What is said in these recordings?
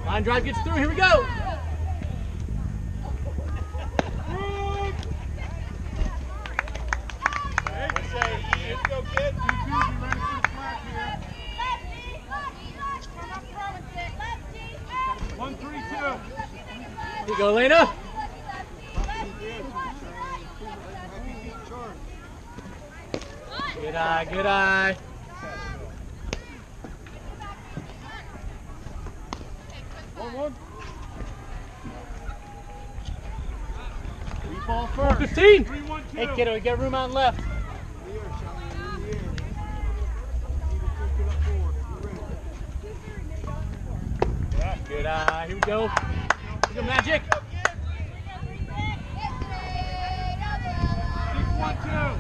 Line drive gets through. Here we go. Let's go, kid. 2-2, be ready for the flat here. 1-3-2. Here you go, Elena. Good eye, good eye. One. We fall first. 15. 3-1-2. Hey, kiddo, we got room out left. Good eye. Here we go. Here we go, Magic. 6-1-2.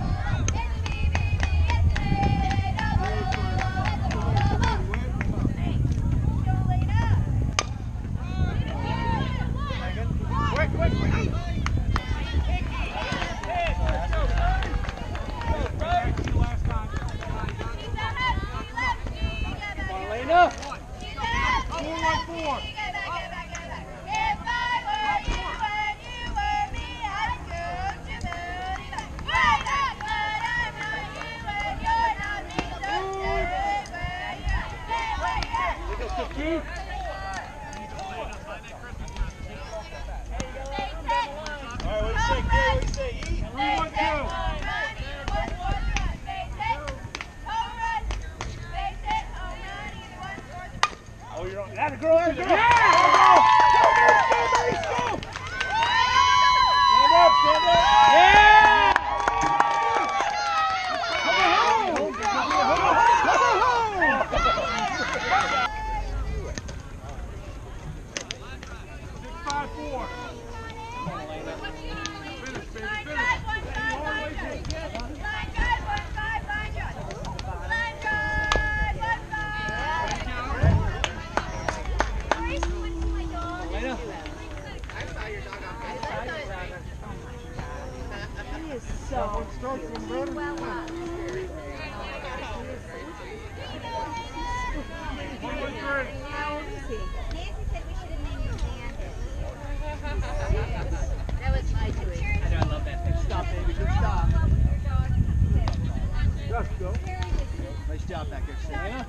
Nice job back there, Selena.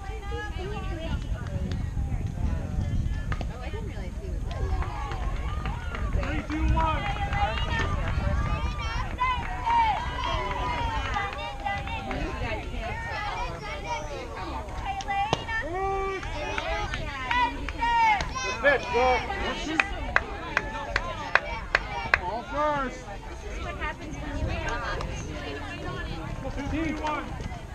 I didn't realize he was there. 3-2-1. Pitch, go. All first. This is what happens when you win. 15-1.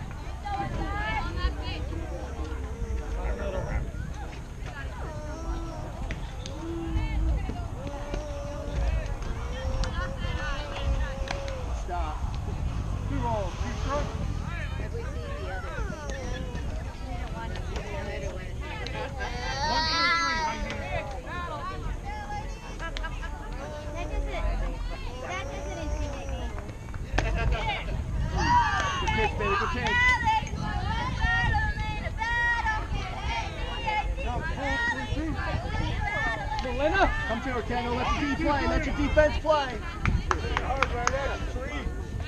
Stop. 2 rolls, 2 strokes. Have we seen the other? We don't want to see the other one. 1-3-3, right here. That doesn't intimidate me. Good pitch, baby. Good pitch. Elena, come to her, Kendall. Let your D play. Let your defense play. Hard right at the tree.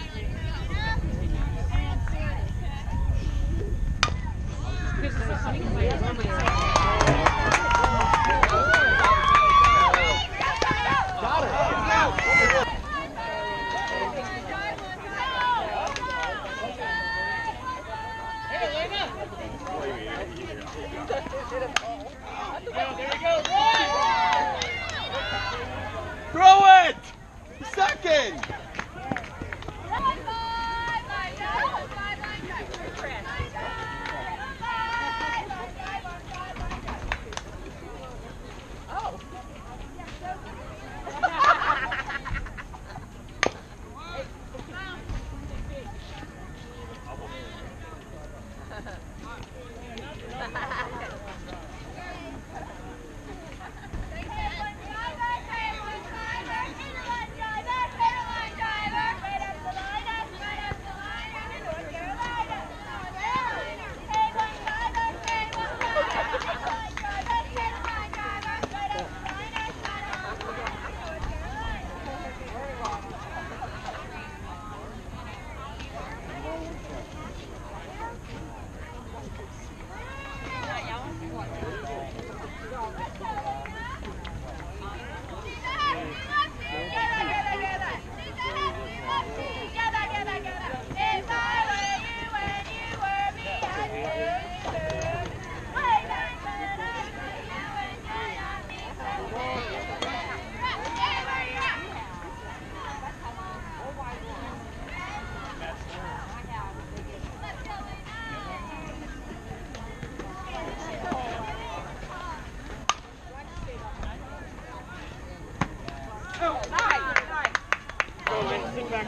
Got her. Hey, Elena. There we go. Throw it! Second!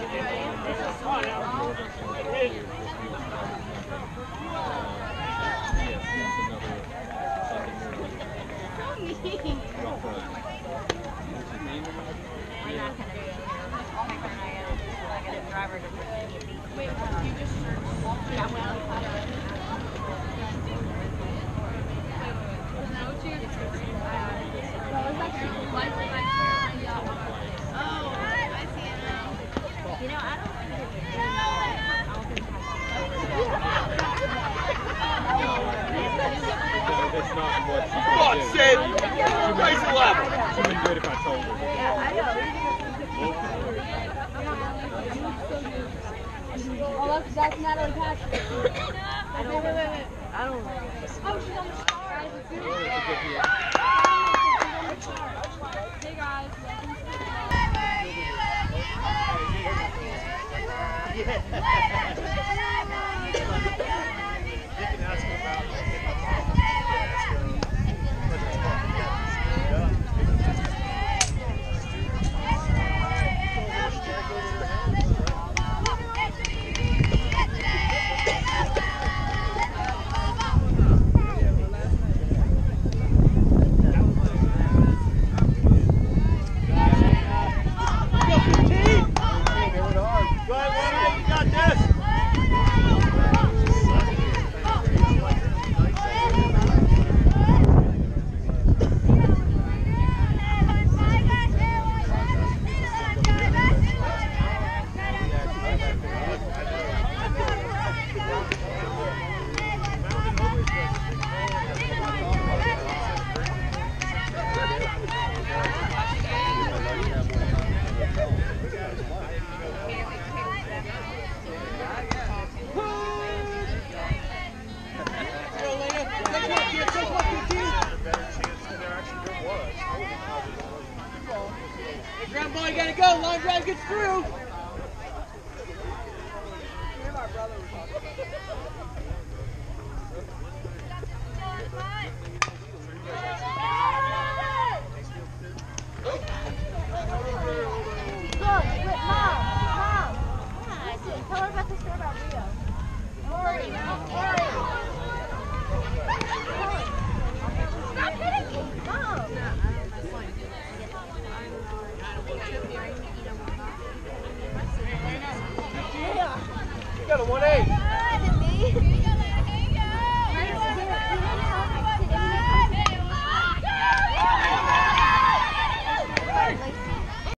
That's not what she's Come on, going to do. Sid. Raise the level. She wouldn't do it if I told her. Oh, that's Natalie Patrick. Wait. I don't know. Oh, she's on the Stars. Hey, guys. Ground ball, you gotta go. Line drive gets through. Tell her about the story about Rio. Stop hitting me! Mom! You got a 1-8.